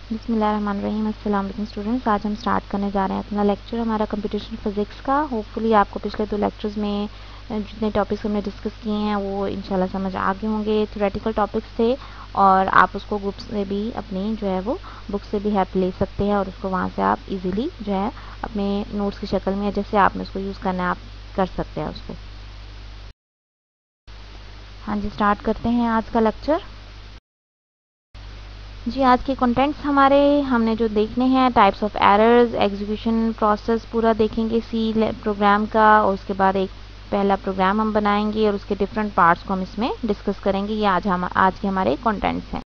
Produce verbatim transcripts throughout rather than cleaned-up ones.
बिस्मिल्लाहिर्रहमानिर्रहीम। अस्सलाम वालेकुम स्टूडेंट्स, आज हम स्टार्ट करने जा रहे हैं अपना लेक्चर हमारा कंप्यूटेशनल फिज़िक्स का। होपफुली आपको पिछले दो लेक्चर्स में जितने टॉपिक्स हमने डिस्कस किए हैं वो इंशाल्लाह समझ आ गए होंगे। थ्योरेटिकल टॉपिक्स थे और आप उसको ग्रुप से भी अपनी जो है वो बुक से भी हेल्प ले सकते हैं और उसको वहाँ से आप इजीली जो है अपने नोट्स की शक्ल में जैसे आपने उसको यूज़ करना है आप कर सकते हैं उसको। हाँ जी, स्टार्ट करते हैं आज का लेक्चर। जी, आज के कंटेंट्स हमारे हमने जो देखने हैं types of errors, execution process पूरा देखेंगे सी प्रोग्राम का, और उसके बाद एक पहला प्रोग्राम हम बनाएंगे और उसके डिफरेंट पार्ट्स को हम इसमें डिस्कस करेंगे। ये आज हम आज के हमारे कंटेंट्स हैं।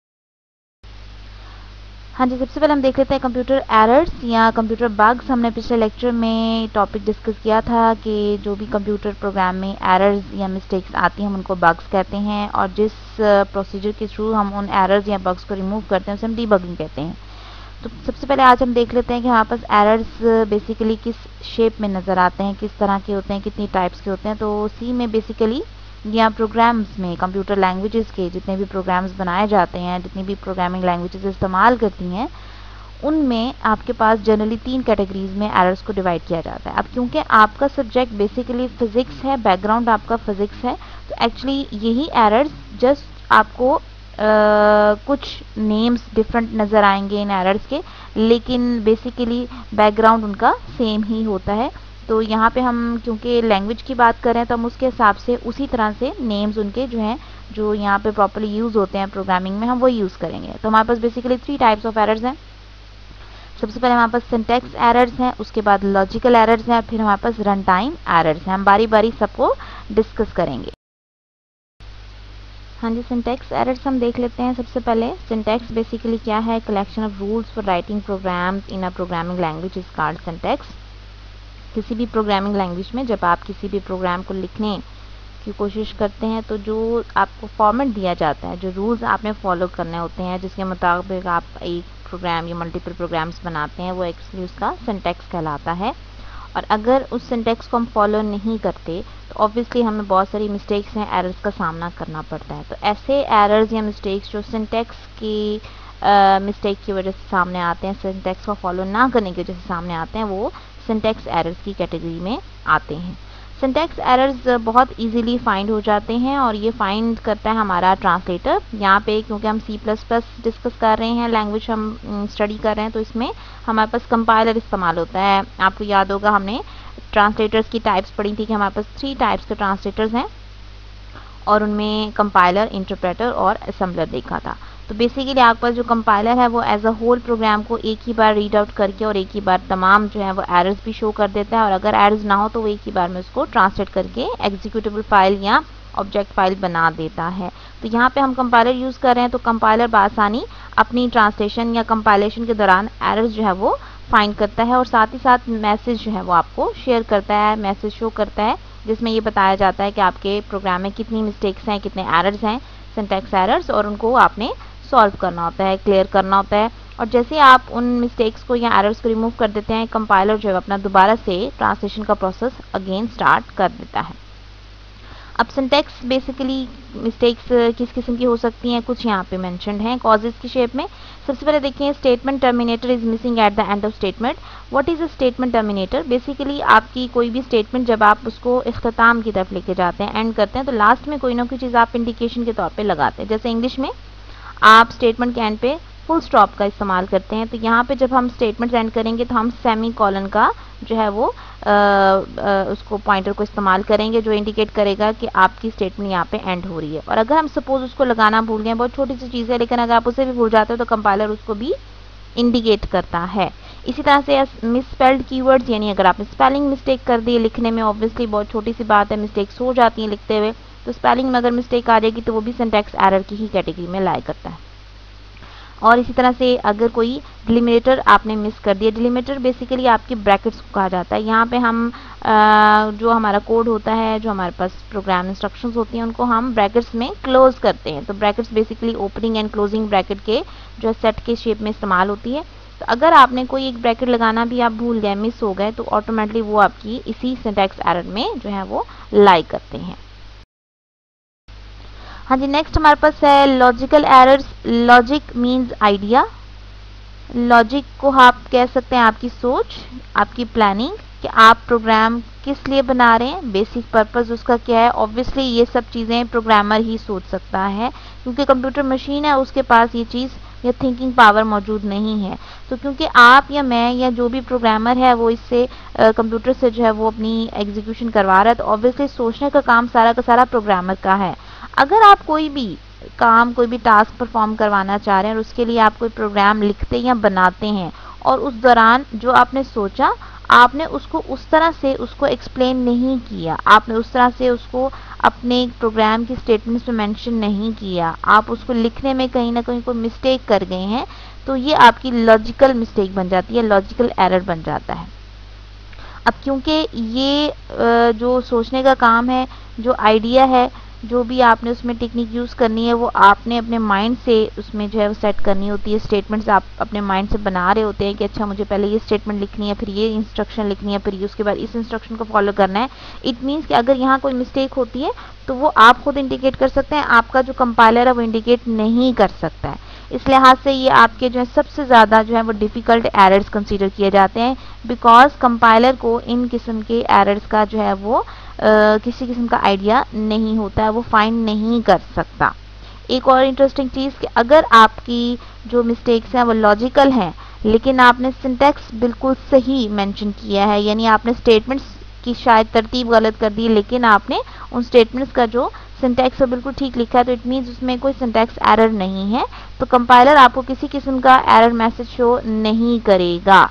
हाँ जी, सबसे पहले हम देख लेते हैं कंप्यूटर एरर्स या कंप्यूटर बग्स। हमने पिछले लेक्चर में टॉपिक डिस्कस किया था कि जो भी कंप्यूटर प्रोग्राम में एरर्स या मिस्टेक्स आती हैं हम उनको बग्स कहते हैं, और जिस प्रोसीजर के थ्रू हम उन एरर्स या बग्स को रिमूव करते हैं उसे हम डीबगिंग कहते हैं। तो सबसे पहले आज हम देख लेते हैं कि हमारे पास एरर्स बेसिकली किस शेप में नज़र आते हैं, किस तरह के होते हैं, कितनी टाइप्स के होते हैं। तो सी में बेसिकली या प्रोग्राम्स में कंप्यूटर लैंग्वेजेस के जितने भी प्रोग्राम्स बनाए जाते हैं, जितनी भी प्रोग्रामिंग लैंग्वेजेस इस्तेमाल करती हैं, उनमें आपके पास जनरली तीन कैटेगरीज में एरर्स को डिवाइड किया जाता है। अब क्योंकि आपका सब्जेक्ट बेसिकली फिजिक्स है, बैकग्राउंड आपका फिजिक्स है, तो एक्चुअली यही एरर्स जस्ट आपको Uh, कुछ नेम्स डिफरेंट नज़र आएंगे इन एरर्स के, लेकिन बेसिकली बैकग्राउंड उनका सेम ही होता है। तो यहाँ पे हम क्योंकि लैंग्वेज की बात कर रहे हैं तो हम उसके हिसाब से उसी तरह से नेम्स उनके जो हैं जो यहाँ पे प्रॉपर्ली यूज़ होते हैं प्रोग्रामिंग में हम वो यूज़ करेंगे। तो हमारे पास basically three types of errors हैं। सबसे पहले हमारे पास सिंटैक्स एरर्स हैं, उसके बाद लॉजिकल एरर्स हैं, फिर हमारे पास रन टाइम एरर्स हैं। हम बारी बारी सबको डिस्कस करेंगे। हाँ जी, सिंटैक्स एरर्स हम देख लेते हैं। सबसे पहले सिंटैक्स बेसिकली क्या है? Collection of rules for writing programs in a programming language is called syntax. किसी भी प्रोग्रामिंग लैंग्वेज में जब आप किसी भी प्रोग्राम को लिखने की कोशिश करते हैं तो जो आपको फॉर्मेट दिया जाता है, जो रूल्स आपने फॉलो करने होते हैं, जिसके मुताबिक आप एक प्रोग्राम या मल्टीपल प्रोग्राम्स बनाते हैं, वो एक्चुअली उसका सिंटैक्स कहलाता है। और अगर उस सिंटैक्स को हम फॉलो नहीं करते तो ऑब्वियसली हमें बहुत सारी मिस्टेक्स हैं, एरर्स का सामना करना पड़ता है। तो ऐसे एरर्स या मिस्टेक्स जो सिंटैक्स की मिस्टेक की वजह से सामने आते हैं, सिंटैक्स को फॉलो ना करने की वजह से सामने आते हैं, वो सिंटैक्स एरर्स की कैटेगरी में आते हैं। सिंटैक्स एरर्स बहुत इजीली फाइंड हो जाते हैं और ये फाइंड करता है हमारा ट्रांसलेटर। यहाँ पे क्योंकि हम सी प्लस प्लस डिस्कस कर रहे हैं, लैंग्वेज हम स्टडी कर रहे हैं, तो इसमें हमारे पास कंपाइलर इस्तेमाल होता है। आपको याद होगा हमने ट्रांसलेटर्स की टाइप्स पढ़ी थी कि हमारे पास थ्री टाइप्स के ट्रांसलेटर्स हैं और उनमें कंपाइलर, इंटरप्रेटर और असेंबलर देखा था। तो बेसिकली आपके पास जो कंपाइलर है वो एज अ होल प्रोग्राम को एक ही बार रीड आउट करके और एक ही बार तमाम जो है वो एरर्स भी शो कर देता है, और अगर एरर्स ना हो तो वो एक ही बार में उसको ट्रांसलेट करके एग्जीक्यूटेबल फाइल या ऑब्जेक्ट फाइल बना देता है। तो यहाँ पे हम कंपाइलर यूज़ कर रहे हैं तो कंपाइलर बआसानी अपनी ट्रांसलेशन या कंपाइलेशन के दौरान एरर्स जो है वो फाइंड करता है और साथ ही साथ मैसेज जो है वो आपको शेयर करता है, मैसेज शो करता है, जिसमें ये बताया जाता है कि आपके प्रोग्राम में कितनी मिस्टेक्स हैं, कितने एरर्स हैं, सिंटैक्स एरर्स, और उनको आपने सॉल्व करना होता है, क्लियर करना होता है। और जैसे आप उन मिस्टेक्स को या एरर्स को रिमूव कर देते हैं, कंपाइलर जो है अपना दोबारा से ट्रांसलेशन का प्रोसेस अगेन स्टार्ट कर देता है। अब सिंटैक्स बेसिकली मिस्टेक्स किस किस्म की हो सकती हैं, कुछ यहाँ पे मेंशन्ड हैं कॉजेज की शेप में। सबसे पहले देखिए, statement terminator is missing at the end of statement. What is a statement terminator? Basically आपकी कोई भी स्टेटमेंट जब आप उसको इख्तिताम की तरफ लेके जाते हैं, एंड करते हैं, तो लास्ट में कोई ना कोई चीज़ आप इंडिकेशन के तौर पर लगाते हैं। जैसे इंग्लिश में आप स्टेटमेंट के एंड पे फुल स्टॉप का इस्तेमाल करते हैं, तो यहाँ पे जब हम स्टेटमेंट एंड करेंगे तो हम सेमी कॉलन का जो है वो आ, आ, उसको पॉइंटर को इस्तेमाल करेंगे जो इंडिकेट करेगा कि आपकी स्टेटमेंट यहाँ पे एंड हो रही है। और अगर हम सपोज उसको लगाना भूल गए, बहुत छोटी सी चीज़ है, लेकिन अगर आप उसे भी भूल जाते हो तो कंपाइलर उसको भी इंडिकेट करता है। इसी तरह से मिसस्पेल्ड कीवर्ड्स, यानी अगर आपने स्पेलिंग मिस्टेक कर दी लिखने में, ऑब्वियसली बहुत छोटी सी बात है, मिस्टेक्स हो जाती हैं लिखते हुए, तो स्पेलिंग में अगर मिस्टेक आ जाएगी तो वो भी सिंटैक्स एरर की ही कैटेगरी में लाई करता है। और इसी तरह से अगर कोई डिलिमिनेटर आपने मिस कर दिया, डिलिमिनेटर बेसिकली आपकी ब्रैकेट्स को कहा जाता है। यहाँ पे हम आ, जो हमारा कोड होता है, जो हमारे पास प्रोग्राम इंस्ट्रक्शंस होती हैं, उनको हम ब्रैकेट्स में क्लोज करते हैं। तो brackets basically opening and closing bracket के जो सेट के शेप में इस्तेमाल होती है। तो अगर आपने कोई एक ब्रैकेट लगाना भी आप भूल गए, मिस हो गए, तो ऑटोमेटिकली वो आपकी इसी सिंटैक्स एरर में जो है वो लाई करते हैं। हाँ जी, नेक्स्ट हमारे पास है logical errors. Logic means idea, logic को आप कह सकते हैं आपकी सोच, आपकी प्लानिंग कि आप प्रोग्राम किस लिए बना रहे हैं, बेसिक पर्पस उसका क्या है। ऑब्वियसली ये सब चीज़ें प्रोग्रामर ही सोच सकता है, क्योंकि कंप्यूटर मशीन है, उसके पास ये चीज़ या थिंकिंग पावर मौजूद नहीं है। तो क्योंकि आप या मैं या जो भी प्रोग्रामर है वो इससे कंप्यूटर से जो है वो अपनी एग्जीक्यूशन करवा रहा है, तो ऑब्वियसली सोचने का काम सारा का सारा प्रोग्रामर का है। अगर आप कोई भी काम, कोई भी टास्क परफॉर्म करवाना चाह रहे हैं और उसके लिए आप कोई प्रोग्राम लिखते या बनाते हैं और उस दौरान जो आपने सोचा आपने उसको उस तरह से उसको एक्सप्लेन नहीं किया, आपने उस तरह से उसको अपने प्रोग्राम की स्टेटमेंट्स में मेंशन नहीं किया, आप उसको लिखने में कहीं ना कहीं कोई मिस्टेक कर गए हैं, तो ये आपकी लॉजिकल मिस्टेक बन जाती है, लॉजिकल एरर बन जाता है। अब क्योंकि ये जो सोचने का काम है, जो आइडिया है, जो भी आपने उसमें टेक्निक यूज़ करनी है वो आपने अपने माइंड से उसमें जो है वो सेट करनी होती है। स्टेटमेंट्स आप अपने माइंड से बना रहे होते हैं कि अच्छा मुझे पहले ये स्टेटमेंट लिखनी है, फिर ये इंस्ट्रक्शन लिखनी है, फिर ये उसके बाद इस इंस्ट्रक्शन को फॉलो करना है। इट मीन्स कि अगर यहाँ कोई मिस्टेक होती है तो वो आप खुद इंडिकेट कर सकते हैं, आपका जो कंपाइलर है वो इंडिकेट नहीं कर सकता है। इस लिहाज से ये आपके जो है सबसे ज़्यादा जो है वो डिफ़िकल्ट एरर्स कंसीडर किए जाते हैं, बिकॉज कंपाइलर को इन किस्म के एरर्स का जो है वो Uh, किसी किस्म का आइडिया नहीं होता है, वो फाइंड नहीं कर सकता। एक और इंटरेस्टिंग चीज़ कि अगर आपकी जो मिस्टेक्स हैं वो लॉजिकल हैं लेकिन आपने सिंटैक्स बिल्कुल सही मेंशन किया है, यानी आपने स्टेटमेंट्स की शायद तरतीब गलत कर दी लेकिन आपने उन स्टेटमेंट्स का जो सिंटैक्स है बिल्कुल ठीक लिखा है, तो इट मीन्स उसमें कोई सिंटैक्स एरर नहीं है, तो कंपाइलर आपको किसी किस्म का एरर मैसेज शो नहीं करेगा।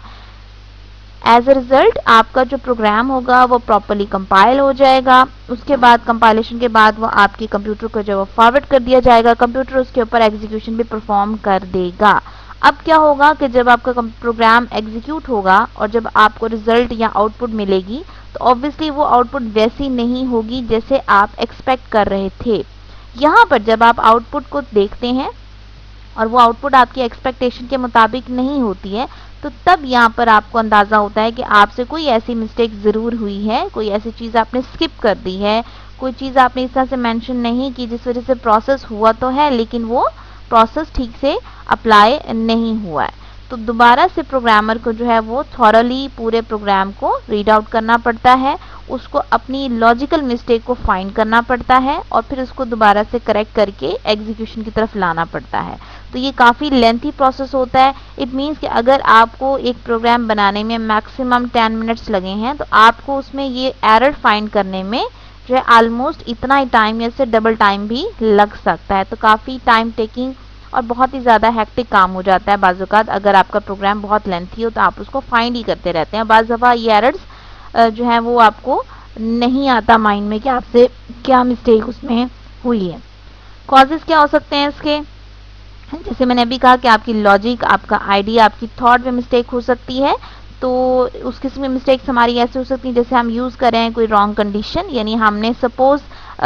एज अ रिजल्ट आपका जो प्रोग्राम होगा वो प्रॉपरली कंपाइल हो जाएगा। उसके बाद कंपाइलेशन के बाद वो आपके कंप्यूटर को जो है फॉरवर्ड कर दिया जाएगा, कंप्यूटर उसके ऊपर एग्जीक्यूशन भी परफॉर्म कर देगा। अब क्या होगा कि जब आपका प्रोग्राम एग्जीक्यूट होगा और जब आपको रिजल्ट या आउटपुट मिलेगी तो ऑब्वियसली वो आउटपुट वैसी नहीं होगी जैसे आप एक्सपेक्ट कर रहे थे। यहाँ पर जब आप आउटपुट को देखते हैं और वो आउटपुट आपकी एक्सपेक्टेशन के मुताबिक नहीं होती है, तो तब यहाँ पर आपको अंदाज़ा होता है कि आपसे कोई ऐसी मिस्टेक ज़रूर हुई है, कोई ऐसी चीज़ आपने स्किप कर दी है, कोई चीज़ आपने इस तरह से मेंशन नहीं की जिस वजह से प्रोसेस हुआ तो है लेकिन वो प्रोसेस ठीक से अप्लाई नहीं हुआ है। तो दोबारा से प्रोग्रामर को जो है वो थॉरली पूरे प्रोग्राम को रीड आउट करना पड़ता है, उसको अपनी लॉजिकल मिस्टेक को फाइंड करना पड़ता है और फिर उसको दोबारा से करेक्ट करके एग्जीक्यूशन की तरफ लाना पड़ता है। तो ये काफ़ी लेंथी प्रोसेस होता है। इट मीन्स कि अगर आपको एक प्रोग्राम बनाने में मैक्सिमम टेन मिनट्स लगे हैं तो आपको उसमें ये एरर फाइंड करने में जो है ऑलमोस्ट इतना ही टाइम या इससे डबल टाइम भी लग सकता है। तो काफ़ी टाइम टेकिंग और बहुत ही ज़्यादा हेक्टिक काम हो जाता है। बाज़ औक़ात अगर आपका प्रोग्राम बहुत लेंथी हो तो आप उसको फाइंड ही करते रहते हैं। बाज़ दफ़ा ये एरर्स जो है वो आपको नहीं आता माइंड में कि आपसे क्या मिस्टेक उसमें हुई है। कॉजेज़ क्या हो सकते हैं इसके, जैसे मैंने अभी कहा कि आपकी लॉजिक, आपका आइडिया, आपकी थॉट में मिस्टेक हो सकती है। तो उस किस्म की मिस्टेक्स हमारी ऐसे हो सकती हैं जैसे हम यूज़ कर रहे हैं कोई रॉन्ग कंडीशन, यानी हमने सपोज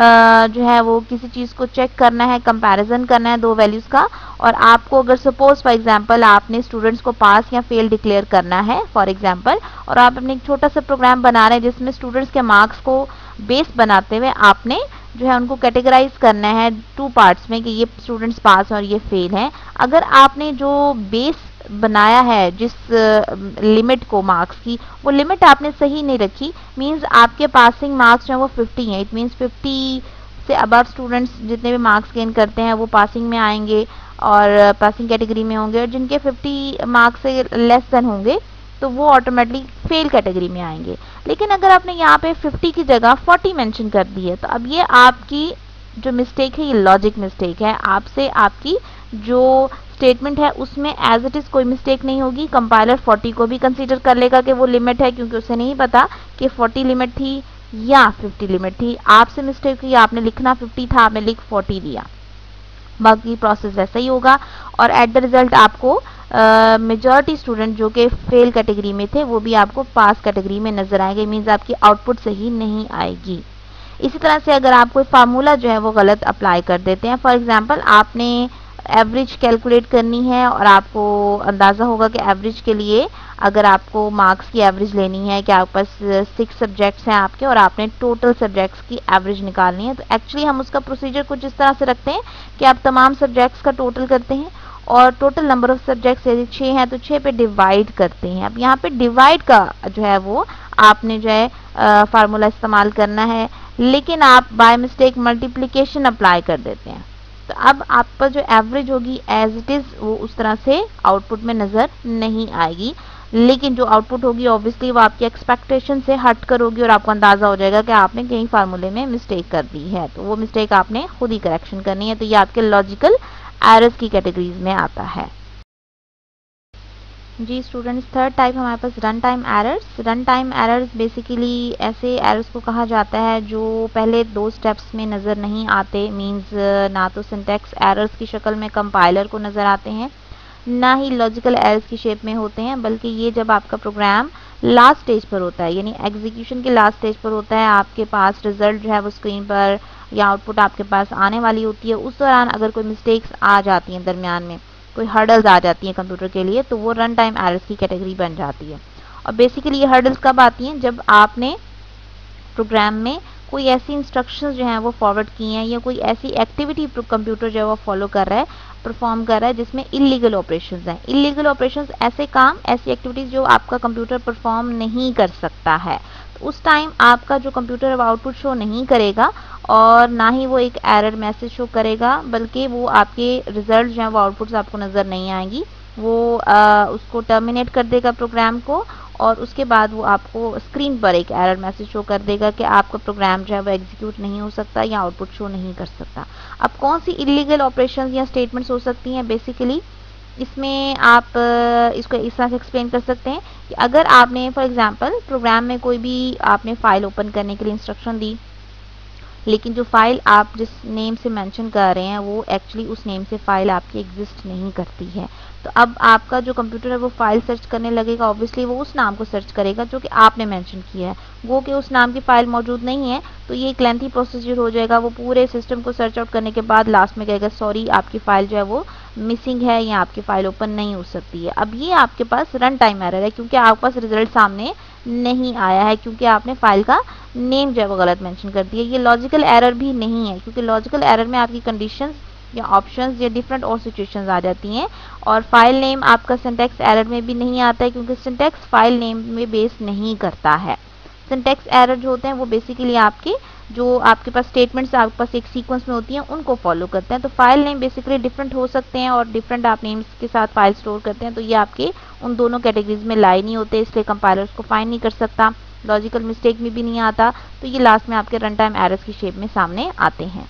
जो है वो किसी चीज़ को चेक करना है, कंपैरिजन करना है दो वैल्यूज़ का, और आपको अगर सपोज फॉर एग्जांपल आपने स्टूडेंट्स को पास या फेल डिक्लेयर करना है फॉर एग्जांपल, और आप अपने एक छोटा सा प्रोग्राम बना रहे हैं जिसमें स्टूडेंट्स के मार्क्स को बेस बनाते हुए आपने जो है उनको कैटेगराइज करना है टू पार्ट्स में कि ये स्टूडेंट्स पास और ये फेल हैं। अगर आपने जो बेस बनाया है जिस लिमिट को मार्क्स की, वो लिमिट आपने सही नहीं रखी, मींस आपके पासिंग मार्क्स जो है वो फिफ्टी हैं। इट मींस फिफ्टी से अबव स्टूडेंट्स जितने भी मार्क्स गेन करते हैं वो पासिंग में आएंगे और पासिंग कैटेगरी में होंगे, और जिनके फिफ्टी मार्क्स से लेस देन होंगे तो वो ऑटोमेटिकली फेल कैटेगरी में आएंगे। लेकिन अगर आपने यहाँ पे फिफ्टी की जगह फोर्टी मेंशन कर दी है तो अब ये आपकी जो मिस्टेक है ये लॉजिक मिस्टेक है। आपसे आपकी जो स्टेटमेंट है उसमें एज इट इज़ कोई मिस्टेक नहीं होगी। कंपाइलर फोर्टी को भी कंसीडर कर लेगा कि वो लिमिट है, क्योंकि उसे नहीं पता कि फोर्टी लिमिट थी या फिफ्टी लिमिट थी। आपसे मिस्टेक हुई, आपने लिखना फिफ्टी था, आपने लिख फोर्टी दिया, बाकी प्रोसेस वैसा ही होगा। और एट द रिजल्ट आपको मेजॉरिटी स्टूडेंट जो कि फेल कैटेगरी में थे वो भी आपको पास कैटेगरी में नजर आएंगे, मीन्स आपकी आउटपुट सही नहीं आएगी। इसी तरह से अगर आप कोई फार्मूला जो है वो गलत अप्लाई कर देते हैं, फॉर एग्जांपल आपने एवरेज कैलकुलेट करनी है और आपको अंदाज़ा होगा कि एवरेज के लिए अगर आपको मार्क्स की एवरेज लेनी है कि आपके पास सिक्स सब्जेक्ट्स हैं आपके और आपने टोटल सब्जेक्ट्स की एवरेज निकालनी है, तो एक्चुअली हम उसका प्रोसीजर कुछ इस तरह से रखते हैं कि आप तमाम सब्जेक्ट्स का टोटल करते हैं और टोटल नंबर ऑफ सब्जेक्ट्स यदि छः हैं तो छः पे डिवाइड करते हैं। अब यहाँ पे डिवाइड का जो है वो आपने जो है फार्मूला इस्तेमाल करना है, लेकिन आप बाय मिस्टेक मल्टीप्लिकेशन अप्लाई कर देते हैं, तो अब आप पर जो एवरेज होगी एज इट इज़ वो उस तरह से आउटपुट में नज़र नहीं आएगी, लेकिन जो आउटपुट होगी ऑब्वियसली वो आपकी एक्सपेक्टेशन से हट कर होगी और आपको अंदाज़ा हो जाएगा कि आपने कहीं फार्मूले में मिस्टेक कर दी है, तो वो मिस्टेक आपने खुद ही करेक्शन करनी है। तो ये आपके लॉजिकल एरर्स की कैटेगरीज में आता है। जी स्टूडेंट्स, थर्ड टाइप हमारे पास run time errors. Run time errors basically ऐसे एरर्स को कहा जाता है जो पहले दो स्टेप्स में नज़र नहीं आते, मींस ना तो सिंटैक्स एरर्स की शक्ल में कंपाइलर को नज़र आते हैं, ना ही लॉजिकल एरर्स की शेप में होते हैं, बल्कि ये जब आपका प्रोग्राम लास्ट स्टेज पर होता है, यानी एग्जीक्यूशन के लास्ट स्टेज पर होता है, आपके पास रिजल्ट जो है वो स्क्रीन पर या आउटपुट आपके पास आने वाली होती है, उस दौरान अगर कोई मिस्टेक्स आ जाती हैं, दरमियान में कोई हर्डल्स आ जाती हैं कंप्यूटर के लिए, तो वो रन टाइम एरर्स की कैटेगरी बन जाती है। और बेसिकली ये हर्डल्स कब आती हैं? जब आपने प्रोग्राम में कोई ऐसी इंस्ट्रक्शंस जो हैं वो फॉरवर्ड की हैं या कोई ऐसी एक्टिविटी कंप्यूटर जो है वो फॉलो कर रहा है, परफॉर्म कर रहा है, जिसमें इलीगल ऑपरेशंस हैं। इलीगल ऑपरेशंस ऐसे काम, ऐसी एक्टिविटीज जो आपका कंप्यूटर परफॉर्म नहीं कर सकता है, तो उस टाइम आपका जो कंप्यूटर अब आउटपुट शो नहीं करेगा और ना ही वो एक एरर मैसेज शो करेगा, बल्कि वो आपके रिजल्ट जो हैं वो आउटपुट्स आपको नज़र नहीं आएंगी, वो आ, उसको टर्मिनेट कर देगा प्रोग्राम को, और उसके बाद वो आपको स्क्रीन पर एक एरर मैसेज शो कर देगा कि आपका प्रोग्राम जो है वो एग्जीक्यूट नहीं हो सकता या आउटपुट शो नहीं कर सकता। अब कौन सी इलीगल ऑपरेशंस या स्टेटमेंट्स हो सकती हैं? बेसिकली इसमें आप इसको इस तरह से एक्सप्लेन कर सकते हैं कि अगर आपने फॉर एग्जांपल प्रोग्राम में कोई भी आपने फाइल ओपन करने के लिए इंस्ट्रक्शन दी, लेकिन जो फाइल आप जिस नेम से मेंशन कर रहे हैं वो एक्चुअली उस नेम से फाइल आपकी एग्जिस्ट नहीं करती है, तो अब आपका जो कंप्यूटर है वो फाइल सर्च करने लगेगा, ऑब्वियसली वो उस नाम को सर्च करेगा जो कि आपने मेंशन किया है, वो कि उस नाम की फाइल मौजूद नहीं है, तो ये एक लेंथी प्रोसीजर हो जाएगा। वो पूरे सिस्टम को सर्च आउट करने के बाद लास्ट में कहेगा सॉरी आपकी फाइल जो है वो मिसिंग है या आपकी फाइल ओपन नहीं हो सकती है। अब ये आपके पास रन टाइम एरर है, क्योंकि आपके पास रिजल्ट सामने नहीं आया है, क्योंकि आपने फाइल का नेम जो है वो गलत मेंशन कर दिया। ये लॉजिकल एरर भी नहीं है, क्योंकि लॉजिकल एरर में आपकी कंडीशंस या ऑप्शंस या डिफरेंट और सिचुएशंस आ जाती हैं, और फाइल नेम आपका सिंटैक्स एरर में भी नहीं आता है, क्योंकि सिंटैक्स फाइल नेम में बेस नहीं करता है। सिंटैक्स एरर जो होते हैं वो बेसिकली आपके जो आपके पास स्टेटमेंट्स आपके पास एक सीक्वेंस में होती हैं उनको फॉलो करते हैं, तो फाइल नेम बेसिकली डिफरेंट हो सकते हैं और डिफरेंट आप नेम्स के साथ फाइल स्टोर करते हैं, तो ये आपके उन दोनों कैटेगरीज में लाई नहीं होते, इसलिए कंपाइलर उसको फाइंड नहीं कर सकता, लॉजिकल मिस्टेक में भी नहीं आता, तो ये लास्ट में आपके रन टाइम एरर्स की शेप में सामने आते हैं।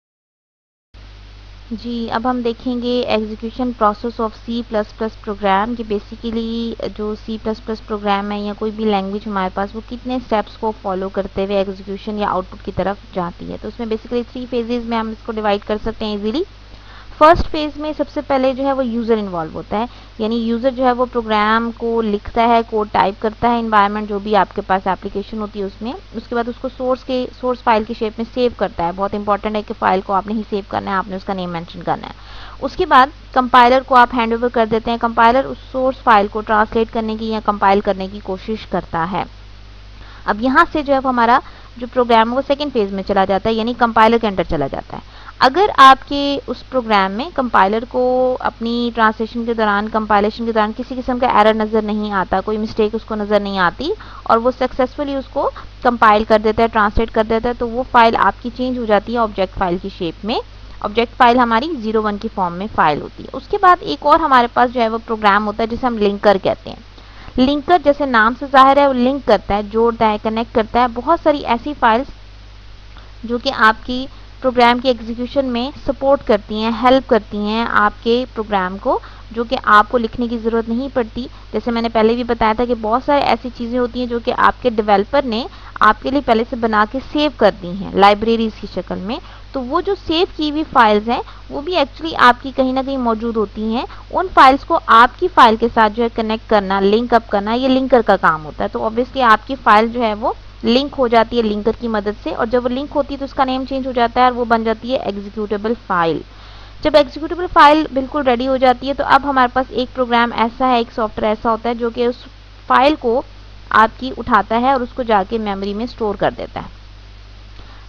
जी अब हम देखेंगे execution process of C plus plus program, कि बेसिकली जो सी प्लस प्लस प्रोग्राम है या कोई भी लैंग्वेज हमारे पास वो कितने स्टेप्स को फॉलो करते हुए एग्जीक्यूशन या आउटपुट की तरफ जाती है। तो उसमें बेसिकली थ्री फेजेस में हम इसको डिवाइड कर सकते हैं इजीली। फर्स्ट फेज में सबसे पहले जो है वो यूज़र इन्वॉल्व होता है, यानी यूज़र जो है वो प्रोग्राम को लिखता है, कोड टाइप करता है, इन्वायरमेंट जो भी आपके पास एप्लीकेशन होती है उसमें, उसके बाद उसको सोर्स के सोर्स फाइल की शेप में सेव करता है। बहुत इंपॉर्टेंट है कि फाइल को आपने ही सेव करना है, आपने उसका नेम मेंशन करना है। उसके बाद कंपाइलर को आप हैंड ओवर कर देते हैं, कंपाइलर उस सोर्स फाइल को ट्रांसलेट करने की या कंपाइल करने की कोशिश करता है। अब यहाँ से जो है हमारा जो प्रोग्राम है वो सेकेंड फेज में चला जाता है, यानी कंपाइलर के अंदर चला जाता है। अगर आपके उस प्रोग्राम में कंपाइलर को अपनी ट्रांसलेशन के दौरान, कंपाइलेशन के दौरान किसी किस्म का एरर नज़र नहीं आता, कोई मिस्टेक उसको नज़र नहीं आती और वो सक्सेसफुली उसको कंपाइल कर देता है, ट्रांसलेट कर देता है, तो वो फाइल आपकी चेंज हो जाती है ऑब्जेक्ट फाइल की शेप में। ऑब्जेक्ट फाइल हमारी जीरो वन की फॉर्म में फाइल होती है। उसके बाद एक और हमारे पास जो है वो प्रोग्राम होता है जिसे हम लिंकर कहते हैं। लिंकर जैसे नाम से जाहिर है वो लिंक करता है, जोड़ता है, कनेक्ट करता है बहुत सारी ऐसी फाइल्स जो कि आपकी प्रोग्राम के एग्जीक्यूशन में सपोर्ट करती हैं, हेल्प करती हैं आपके प्रोग्राम को, जो कि आपको लिखने की ज़रूरत नहीं पड़ती। जैसे मैंने पहले भी बताया था कि बहुत सारी ऐसी चीज़ें होती हैं जो कि आपके डेवलपर ने आपके लिए पहले से बना के सेव कर दी हैं लाइब्रेरीज की शक्ल में, तो वो जो सेव की हुई फाइल्स हैं वो भी एक्चुअली आपकी कहीं ना कहीं मौजूद होती हैं। उन फाइल्स को आपकी फाइल के साथ जो है कनेक्ट करना, लिंक अप करना, ये लिंकर का काम होता है। तो ऑब्वियसली आपकी फाइल जो है वो लिंक हो जाती है लिंकर की मदद से, और जब वो लिंक होती है तो उसका नेम चेंज हो जाता है और वो बन जाती है एग्जीक्यूटेबल फाइल। जब एग्जीक्यूटेबल फाइल बिल्कुल रेडी हो जाती है तो अब हमारे पास एक प्रोग्राम ऐसा है, एक सॉफ्टवेयर ऐसा होता है जो कि उस फाइल को आपकी उठाता है और उसको जाके मेमोरी में स्टोर कर देता है।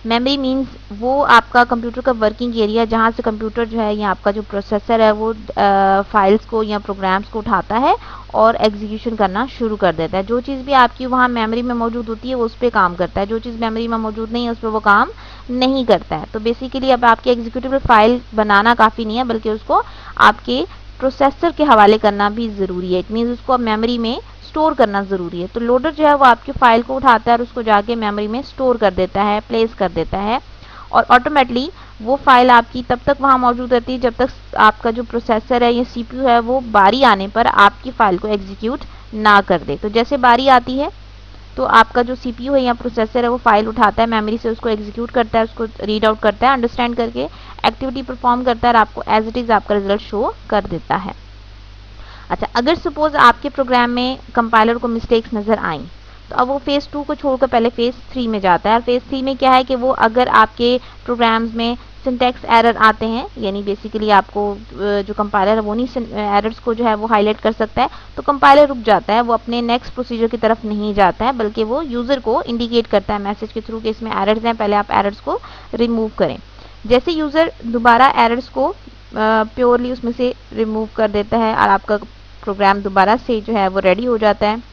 मेमोरी मीन्स वो आपका कंप्यूटर का वर्किंग एरिया जहाँ से कंप्यूटर जो है या आपका जो प्रोसेसर है वो फाइल्स को या प्रोग्राम्स को उठाता है और एग्जीक्यूशन करना शुरू कर देता है। जो चीज़ भी आपकी वहाँ मेमोरी में मौजूद होती है वो उस पर काम करता है, जो चीज़ मेमोरी में मौजूद नहीं है उस पर वो काम नहीं करता है। तो बेसिकली अब आपके एग्जीक्यूटेबल फाइल बनाना काफ़ी नहीं है, बल्कि उसको आपके प्रोसेसर के हवाले करना भी ज़रूरी है। इट मीन्स उसको अब मेमोरी में स्टोर करना ज़रूरी है। तो लोडर जो है वो आपकी फाइल को उठाता है और उसको जाके मेमोरी में स्टोर कर देता है, प्लेस कर देता है, और ऑटोमेटिकली वो फाइल आपकी तब तक वहाँ मौजूद रहती है जब तक आपका जो प्रोसेसर है या सीपीयू है वो बारी आने पर आपकी फाइल को एग्जीक्यूट ना कर दे। तो जैसे बारी आती है तो आपका जो सीपीयू है या प्रोसेसर है वो फाइल उठाता है, मेमोरी से उसको एग्जीक्यूट करता है, उसको रीड आउट करता है, अंडरस्टैंड करके एक्टिविटी परफॉर्म करता है और आपको एज इट इज़ आपका रिजल्ट शो कर देता है। अच्छा, अगर सपोज आपके प्रोग्राम में कंपाइलर को मिस्टेक्स नज़र आई तो अब वो फेज़ टू को छोड़कर पहले फेज़ थ्री में जाता है। और फेज़ थ्री में क्या है कि वो अगर आपके प्रोग्राम्स में सिंटैक्स एरर आते हैं, यानी बेसिकली आपको जो कंपाइलर है वो नहीं एरर्स को जो है वो हाईलाइट कर सकता है, तो कंपाइलर रुक जाता है, वो अपने नेक्स्ट प्रोसीजर की तरफ नहीं जाता है, बल्कि वो यूज़र को इंडिकेट करता है मैसेज के थ्रू कि इसमें एरर्स हैं, पहले आप एरर्स को रिमूव करें। जैसे यूज़र दोबारा एरर्स को प्योरली उसमें से रिमूव कर देता है और आपका प्रोग्राम दोबारा से जो है वो रेडी हो जाता है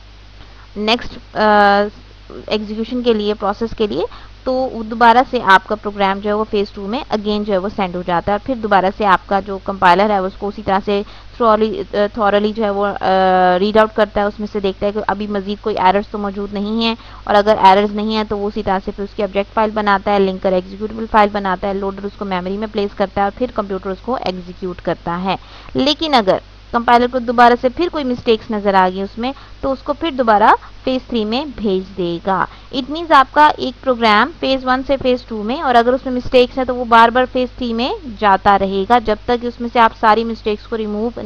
नेक्स्ट एग्जीक्यूशन के लिए, प्रोसेस के लिए, तो दोबारा से आपका प्रोग्राम जो है वो फेज़ टू में अगेन जो है वो सेंड हो जाता है और फिर दोबारा से आपका जो कंपाइलर है उसको उसी तरह से थॉरली थॉरली जो है वो रीड आउट करता है, उसमें से देखता है कि अभी मजीद कोई एरर्स तो मौजूद नहीं है, और अगर एरर्स नहीं है तो वो उसी तरह से फिर उसकी ऑब्जेक्ट फाइल बनाता है, लिंकर एग्जीक्यूटेबल फाइल बनाता है, लोडर उसको मेमोरी में प्लेस करता है और फिर कंप्यूटर उसको एग्जीक्यूट करता है। लेकिन अगर कंपाइलर को दोबारा से फिर कोई मिस्टेक्स नज़र आ गई उसमें, तो उसको फिर दोबारा फेज़ थ्री में भेज देगा। इट मीन्स आपका एक प्रोग्राम फेज़ वन से फेज़ टू में, और अगर उसमें मिस्टेक्स हैं तो वो बार बार फेज़ थ्री में जाता रहेगा जब तक उसमें से आप सारी मिस्टेक्स को रिमूव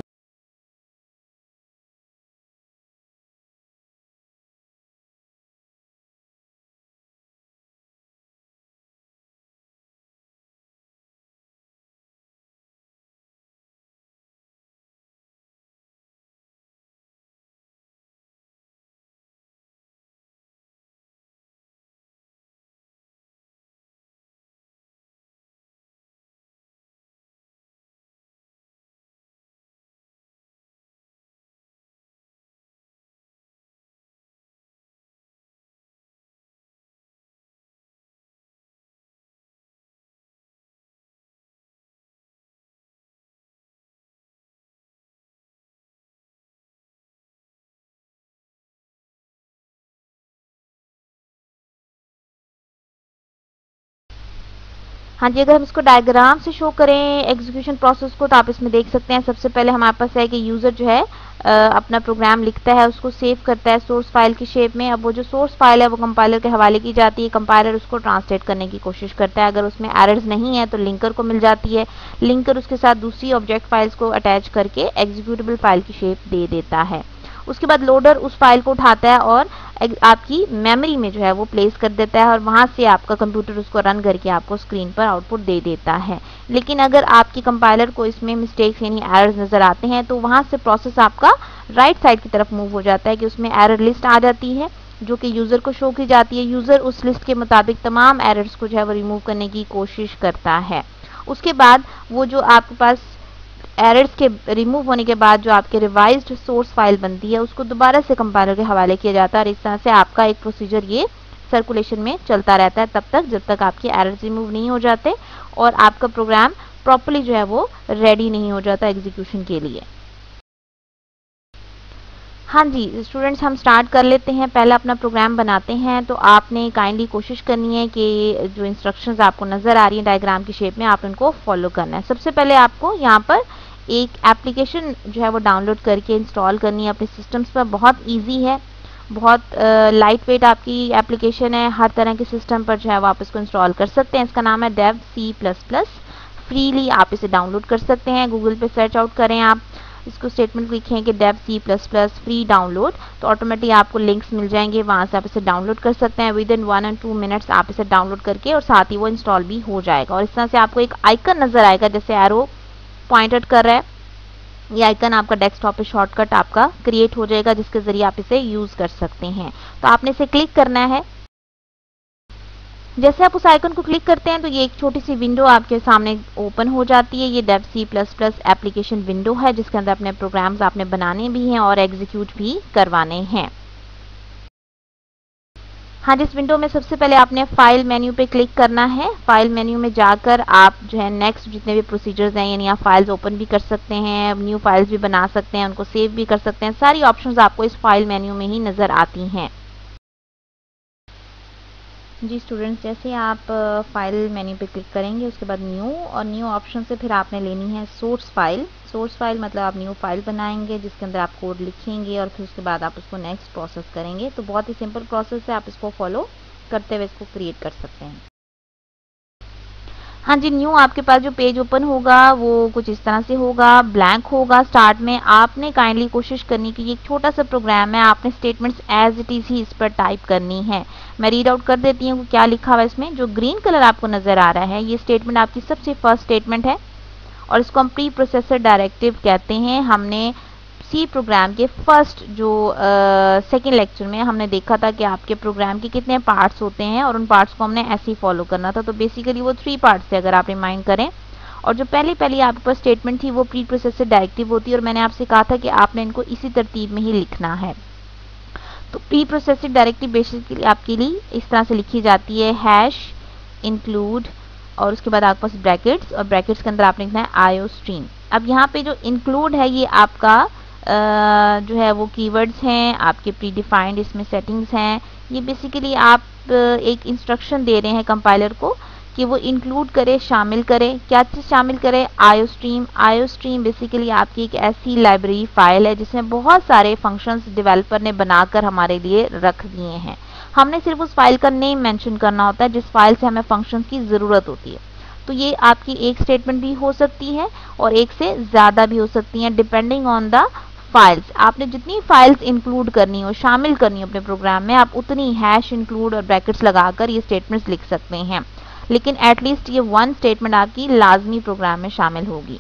हाँ जी, अगर हम इसको डायग्राम से शो करें एग्जीक्यूशन प्रोसेस को, तो आप इसमें देख सकते हैं सबसे पहले हमारे पास है कि यूज़र जो है आ, अपना प्रोग्राम लिखता है, उसको सेव करता है सोर्स फाइल की शेप में। अब वो जो सोर्स फाइल है वो कंपाइलर के हवाले की जाती है, कंपाइलर उसको ट्रांसलेट करने की कोशिश करता है। अगर उसमें एरर्स नहीं है तो लिंकर को मिल जाती है, लिंकर उसके साथ दूसरी ऑब्जेक्ट फाइल्स को अटैच करके एग्जीक्यूटेबल फाइल की शेप दे देता है। उसके बाद लोडर उस फाइल को उठाता है और आपकी मेमोरी में जो है वो प्लेस कर देता है और वहाँ से आपका कंप्यूटर उसको रन करके आपको स्क्रीन पर आउटपुट दे देता है। लेकिन अगर आपकी कंपाइलर को इसमें मिस्टेक्स यानी एरर्स नज़र आते हैं तो वहाँ से प्रोसेस आपका राइट साइड की तरफ मूव हो जाता है कि उसमें एरर लिस्ट आ जाती है जो कि यूज़र को शो की जाती है। यूज़र उस लिस्ट के मुताबिक तमाम एरर्स को जो है वो रिमूव करने की कोशिश करता है। उसके बाद वो जो आपके पास एरर्स के रिमूव होने के बाद जो आपके रिवाइज्ड सोर्स फाइल बनती है उसको दोबारा से कंपाइलर के हवाले किया जाता है और इस तरह से आपका एक प्रोसीजर ये सर्कुलेशन में चलता रहता है तब तक जब तक आपके एरर्स रिमूव नहीं हो जाते और आपका प्रोग्राम प्रॉपर्ली जो है वो रेडी नहीं हो जाता एग्जीक्यूशन के लिए। हाँ जी स्टूडेंट्स, हम स्टार्ट कर लेते हैं। पहले अपना प्रोग्राम बनाते हैं तो आपने काइंडली कोशिश करनी है कि जो इंस्ट्रक्शंस आपको नज़र आ रही हैं डायग्राम की शेप में आप इनको फॉलो करना है। सबसे पहले आपको यहाँ पर एक एप्लीकेशन जो है वो डाउनलोड करके इंस्टॉल करनी है अपने सिस्टम्स पर। बहुत इजी है, बहुत लाइट वेट आपकी एप्लीकेशन है, हर तरह के सिस्टम पर जो है वो आप इसको इंस्टॉल कर सकते हैं। इसका नाम है Dev C plus plus. Freely आप इसे डाउनलोड कर सकते हैं, गूगल पे सर्च आउट करें आप, इसको स्टेटमेंट लिखें कि Dev C plus plus free download, तो ऑटोमेटिक आपको लिंक्स मिल जाएंगे, वहाँ से आप इसे डाउनलोड कर सकते हैं। Within one and two minutes आप इसे डाउनलोड करके और साथ ही वो इंस्टॉल भी हो जाएगा। और इस तरह से आपको एक आइकन नज़र आएगा जैसे एरो पॉइंटेड कर रहा है, ये आइकन आपका डेस्कटॉप पे शॉर्टकट आपका क्रिएट हो जाएगा जिसके ज़रिए आप इसे यूज़ कर सकते हैं। तो आपने इसे क्लिक करना है जैसे आप उस आइकन को क्लिक करते हैं तो ये एक छोटी सी विंडो आपके सामने ओपन हो जाती है। ये Dev C plus plus application window है जिसके अंदर अपने प्रोग्राम्स आपने बनाने भी हैं और एग्जीक्यूट भी करवाने हैं। हाँ, जिस विंडो में सबसे पहले आपने फाइल मेन्यू पे क्लिक करना है। फाइल मेन्यू में जाकर आप जो है नेक्स्ट जितने भी प्रोसीजर्स हैं, यानी आप फाइल्स ओपन भी कर सकते हैं, न्यू फाइल्स भी बना सकते हैं, उनको सेव भी कर सकते हैं। सारी ऑप्शंस आपको इस फाइल मेन्यू में ही नजर आती हैं। जी स्टूडेंट्स, जैसे आप फाइल मेन्यू पे क्लिक करेंगे उसके बाद न्यू, और न्यू ऑप्शन से फिर आपने लेनी है सोर्स फाइल। सोर्स फाइल मतलब आप न्यू फाइल बनाएंगे जिसके अंदर आप कोड लिखेंगे और फिर उसके बाद आप उसको नेक्स्ट प्रोसेस करेंगे। तो बहुत ही सिंपल प्रोसेस है, आप इसको फॉलो करते हुए इसको क्रिएट कर सकते हैं। हाँ जी, न्यू आपके पास जो पेज ओपन होगा वो कुछ इस तरह से होगा, ब्लैंक होगा। स्टार्ट में आपने काइंडली कोशिश करनी कि ये एक छोटा सा प्रोग्राम है, आपने स्टेटमेंट्स एज इट इज ही इस पर टाइप करनी है। मैं रीड आउट कर देती हूँ क्या लिखा हुआ है इसमें। जो ग्रीन कलर आपको नजर आ रहा है ये स्टेटमेंट आपकी सबसे फर्स्ट स्टेटमेंट है और इसको हम प्री प्रोसेसर डायरेक्टिव कहते हैं। हमने सी प्रोग्राम के फर्स्ट जो सेकेंड लेक्चर में हमने देखा था कि आपके प्रोग्राम के कितने पार्ट्स होते हैं और उन पार्ट्स को हमने ऐसे ही फॉलो करना था। तो बेसिकली वो थ्री पार्ट्स थे अगर आप रिमाइंड करें। और जो पहली पहली आपके पास स्टेटमेंट थी वो प्री प्रोसेसर डायरेक्टिव होती है और मैंने आपसे कहा था कि आपने इनको इसी तरतीब में ही लिखना है। तो प्री प्रोसेसर डायरेक्टिव बेसिकली आपके लिए इस तरह से लिखी जाती है, हैश इंक्लूड और उसके बाद आपके पास ब्रैकेट्स, और ब्रैकेट्स के अंदर आपने लिखना है आईओ स्ट्रीम। अब यहाँ पे जो इंक्लूड है ये आपका Uh, जो है वो कीवर्ड्स हैं, आपके प्री डिफाइंड इसमें सेटिंग्स हैं। ये बेसिकली आप uh, एक इंस्ट्रक्शन दे रहे हैं कंपाइलर को कि वो इंक्लूड करे, शामिल करे। क्या चीज़ शामिल करे? IO stream. IO stream basically आपकी एक ऐसी लाइब्रेरी फाइल है जिसमें बहुत सारे फंक्शंस डेवलपर ने बनाकर हमारे लिए रख दिए हैं। हमने सिर्फ उस फाइल का नेम मेंशन करना होता है जिस फाइल से हमें फंक्शंस की ज़रूरत होती है। तो ये आपकी एक स्टेटमेंट भी हो सकती है और एक से ज़्यादा भी हो सकती हैं डिपेंडिंग ऑन द फाइल्स। आपने जितनी फाइल्स इंक्लूड करनी हो, शामिल करनी हो अपने प्रोग्राम में, आप उतनी हैश इंक्लूड और ब्रैकेट्स लगाकर ये स्टेटमेंट्स लिख सकते हैं। लेकिन एटलीस्ट ये वन स्टेटमेंट आपकी लाजमी प्रोग्राम में शामिल होगी।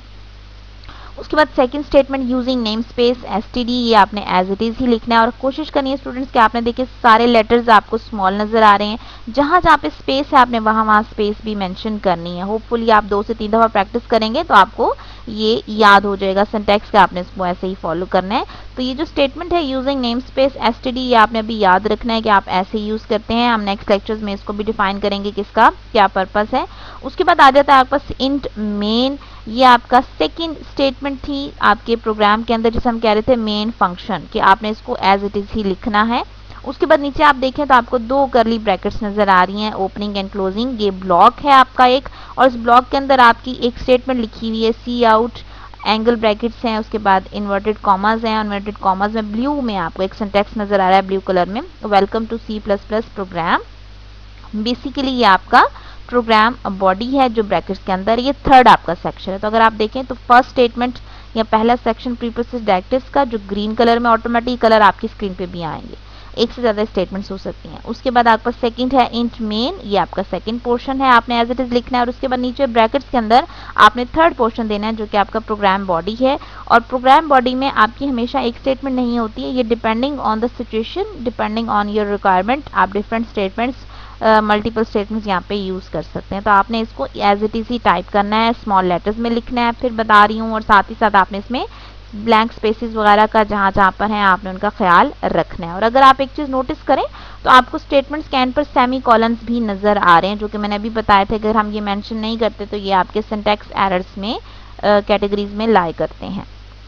उसके बाद second statement using name space STD, ये आपने एज इट इज ही लिखना है और कोशिश करनी है स्टूडेंट्स कि आपने देखिए सारे लेटर्स आपको स्मॉल नजर आ रहे हैं। जहां जहां पे स्पेस है आपने वहां वहां स्पेस भी मेंशन करनी है। होपफुली आप दो से तीन दफा प्रैक्टिस करेंगे तो आपको ये याद हो जाएगा सिंटैक्स का, आपने इसको ऐसे ही फॉलो करना है। तो ये जो स्टेटमेंट है यूजिंग नेम स्पेस एसटीडी, ये आपने अभी याद रखना है कि आप ऐसे यूज करते हैं। हम नेक्स्ट लेक्चर्स में इसको भी डिफाइन करेंगे कि इसका क्या पर्पस है। उसके बाद आ जाता है आपके पास इंट मेन, ये आपका सेकंड स्टेटमेंट थी आपके प्रोग्राम के अंदर जिसे हम कह रहे थे मेन फंक्शन, कि आपने इसको एज इट इज ही लिखना है। उसके बाद नीचे आप देखें तो आपको दो करली ब्रैकेट्स नजर आ रही हैं, ओपनिंग एंड क्लोजिंग। ये ब्लॉक है आपका एक, और इस ब्लॉक के अंदर आपकी एक स्टेटमेंट लिखी हुई है सी आउट, एंगल ब्रैकेट्स हैं, उसके बाद इन्वर्टेड कॉमास हैं। इन्वर्टेड कॉमास में ब्लू में आपको एक सिंटैक्स नजर आ रहा है ब्लू कलर में, welcome to C plus plus program. Basically ये आपका प्रोग्राम बॉडी है जो ब्रैकेट्स के अंदर, ये थर्ड आपका सेक्शन है। तो अगर आप देखें तो फर्स्ट स्टेटमेंट या पहला सेक्शन प्री प्रोसेस डायरेक्टिव्स का जो ग्रीन कलर में, ऑटोमेटिक कलर आपकी स्क्रीन पे भी आएंगे। एक से ज्यादा स्टेटमेंट्स हो सकती हैं। उसके बाद आपका सेकंड है इंट मेन, ये आपका सेकंड पोर्शन है, आपने एज इट इज लिखना है। और उसके बाद नीचे ब्रैकेट्स के अंदर आपने थर्ड पोर्शन देना है जो कि आपका प्रोग्राम बॉडी है। और प्रोग्राम बॉडी में आपकी हमेशा एक स्टेटमेंट नहीं होती है, ये depending on the situation, depending on your requirement, आप डिफरेंट स्टेटमेंट्स मल्टीपल स्टेटमेंट्स यहाँ पे यूज कर सकते हैं। तो आपने इसको एज इट इज ही टाइप करना है, स्मॉल लेटर्स में लिखना है, फिर बता रही हूँ। और साथ ही साथ आपने इसमें ब्लैंक स्पेसेस वगैरह का जहां जहां पर है आपने उनका ख्याल रखना है। और अगर आप एक चीज नोटिस करें तो आपको स्टेटमेंट स्कैन पर सेमी कॉलन्स भी नजर आ रहे हैं, जो कि मैंने अभी बताया था अगर हम ये मेंशन नहीं करते तो ये आपके सिंटैक्स एरर्स में कैटेगरीज में लाई करते हैं।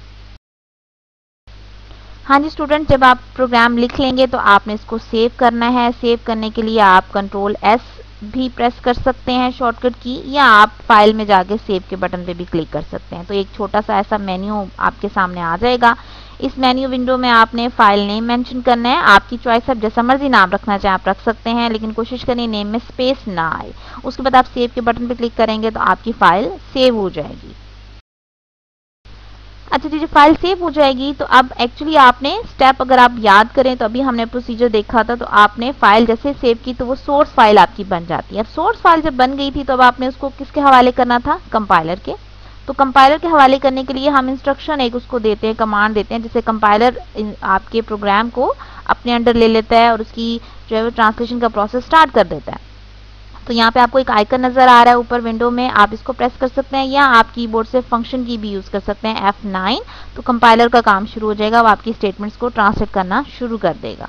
हाँ जी स्टूडेंट, जब आप प्रोग्राम लिख लेंगे तो आपने इसको सेव करना है। सेव करने के लिए आप कंट्रोल एस भी प्रेस कर सकते हैं शॉर्टकट की, या आप फाइल में जाके सेव के बटन पे भी क्लिक कर सकते हैं। तो एक छोटा सा ऐसा मेन्यू आपके सामने आ जाएगा। इस मेन्यू विंडो में आपने फाइल नेम मेंशन करना है, आपकी चॉइस, आप जैसा मर्जी नाम रखना चाहे आप रख सकते हैं, लेकिन कोशिश करिए नेम में स्पेस ना आए। उसके बाद आप सेव के बटन पे क्लिक करेंगे तो आपकी फाइल सेव हो जाएगी। अच्छा जी, जब फाइल सेव हो जाएगी तो अब एक्चुअली आपने स्टेप अगर आप याद करें तो अभी हमने प्रोसीजर देखा था, तो आपने फाइल जैसे सेव की तो वो सोर्स फाइल आपकी बन जाती है। अब सोर्स फाइल जब बन गई थी तो अब आपने उसको किसके हवाले करना था? कंपाइलर के। तो कंपाइलर के हवाले करने के लिए हम इंस्ट्रक्शन एक उसको देते हैं, कमांड देते हैं, जिससे कंपाइलर आपके प्रोग्राम को अपने अंडर ले लेता है और उसकी जो है वो ट्रांसलेशन का प्रोसेस स्टार्ट कर देता है। तो यहाँ पे आपको एक आइकन नजर आ रहा है ऊपर विंडो में, आप इसको प्रेस कर सकते हैं या आप कीबोर्ड से फंक्शन की भी यूज कर सकते हैं एफ नाइन। तो कंपाइलर का काम शुरू हो जाएगा, वो आपकी स्टेटमेंट्स को ट्रांसलेट करना शुरू कर देगा।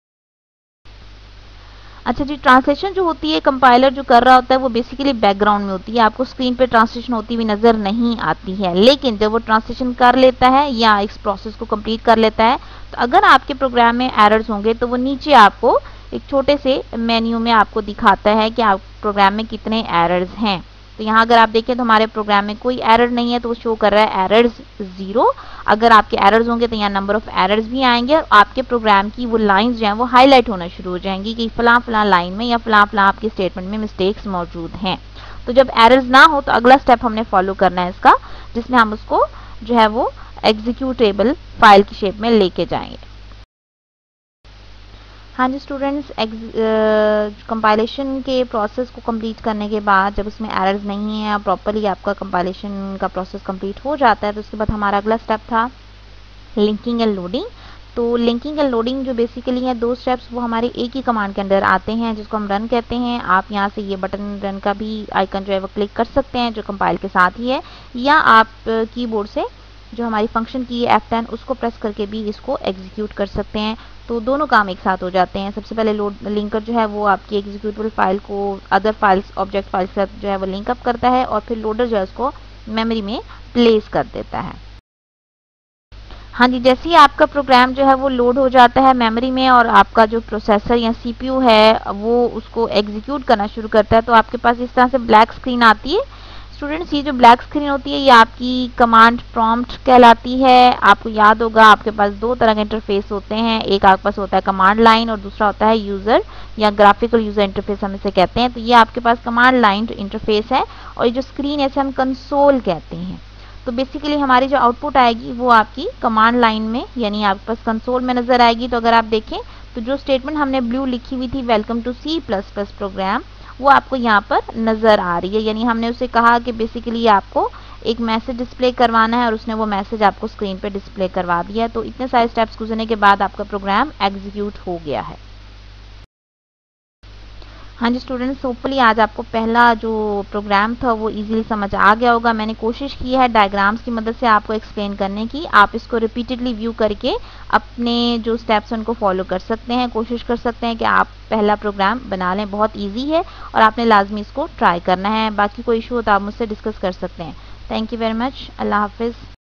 अच्छा जी, ट्रांसलेशन जो होती है कंपाइलर जो कर रहा होता है वो बेसिकली बैकग्राउंड में होती है, आपको स्क्रीन पे ट्रांसलेशन होती हुई नजर नहीं आती है। लेकिन जब वो ट्रांसलेशन कर लेता है या इस प्रोसेस को कंप्लीट कर लेता है, तो अगर आपके प्रोग्राम में एरर्स होंगे तो वो नीचे आपको एक छोटे से मेन्यू में आपको दिखाता है कि आप प्रोग्राम में कितने एरर्स हैं। तो यहाँ अगर आप देखें तो हमारे प्रोग्राम में कोई एरर नहीं है, तो वो शो कर रहा है एरर्स जीरो। अगर आपके एरर्स होंगे तो यहाँ नंबर ऑफ एरर्स भी आएंगे और आपके प्रोग्राम की वो लाइंस जो हैं वो हाईलाइट होना शुरू हो जाएंगी कि फलां फलां लाइन में या फलां फलां आपके स्टेटमेंट में मिस्टेक्स मौजूद हैं। तो जब एरर्स ना हो तो अगला स्टेप हमने फॉलो करना है इसका, जिसमें हम उसको जो है वो एग्जीक्यूटेबल फाइल की शेप में लेके जाएंगे। हाँ जी स्टूडेंट्स, कंपाइलेशन के प्रोसेस को कंप्लीट करने के बाद जब उसमें एरर्स नहीं है, प्रॉपरली आपका कंपाइलेशन का प्रोसेस कंप्लीट हो जाता है, तो उसके बाद हमारा अगला स्टेप था लिंकिंग एंड लोडिंग। तो लिंकिंग एंड लोडिंग जो बेसिकली है दो स्टेप्स, वो हमारे एक ही कमांड के अंदर आते हैं जिसको हम रन कहते हैं। आप यहाँ से ये बटन रन का भी आइकन जो है वो क्लिक कर सकते हैं जो कंपाइल के साथ ही है, या आप कीबोर्ड से जो हमारी फंक्शन की है एफ टेन उसको प्रेस करके भी इसको एग्जीक्यूट कर सकते हैं। तो दोनों काम एक साथ हो जाते हैं। सबसे पहले लोड लिंकर जो है वो आपकी एग्जीक्यूटेबल फाइल को अदर फाइल्स ऑब्जेक्ट फाइल के साथ जो है वो लिंक अप करता है, और फिर लोडर जो है उसको मेमोरी में प्लेस कर देता है। हाँ जी, जैसे ही आपका प्रोग्राम जो है वो लोड हो जाता है मेमोरी में और आपका जो प्रोसेसर या सीपीयू है वो उसको एग्जीक्यूट करना शुरू करता है, तो आपके पास इस तरह से ब्लैक स्क्रीन आती है। स्टूडेंट्स, ये जो ब्लैक स्क्रीन होती है ये आपकी कमांड प्रॉम्प्ट कहलाती है। आपको याद होगा आपके पास दो तरह के इंटरफेस होते हैं, एक आपके पास होता है कमांड लाइन और दूसरा होता है यूजर या ग्राफिकल यूजर इंटरफेस हम इसे कहते हैं। तो ये आपके पास कमांड लाइन इंटरफेस है और ये जो स्क्रीन है इसे हम कंसोल कहते हैं। तो बेसिकली हमारी जो आउटपुट आएगी वो आपकी कमांड लाइन में यानी आपके पास कंसोल में नजर आएगी। तो अगर आप देखें तो जो स्टेटमेंट हमने ब्लू लिखी हुई थी welcome to C plus plus program, वो आपको यहाँ पर नजर आ रही है। यानी हमने उसे कहा कि बेसिकली आपको एक मैसेज डिस्प्ले करवाना है और उसने वो मैसेज आपको स्क्रीन पे डिस्प्ले करवा दिया। तो इतने सारे स्टेप्स गुजरने के बाद आपका प्रोग्राम एग्जीक्यूट हो गया है। हाँ जी स्टूडेंट्स, होपफुली आज आपको पहला जो प्रोग्राम था वो इजीली समझ आ गया होगा। मैंने कोशिश की है डायग्राम्स की मदद से आपको एक्सप्लेन करने की। आप इसको रिपीटेडली व्यू करके अपने जो स्टेप्स उनको फॉलो कर सकते हैं, कोशिश कर सकते हैं कि आप पहला प्रोग्राम बना लें। बहुत ईजी है और आपने लाजमी इसको ट्राई करना है। बाकी कोई इशू हो तो आप मुझसे डिस्कस कर सकते हैं। Thank you very much. अल्लाह हाफिज़।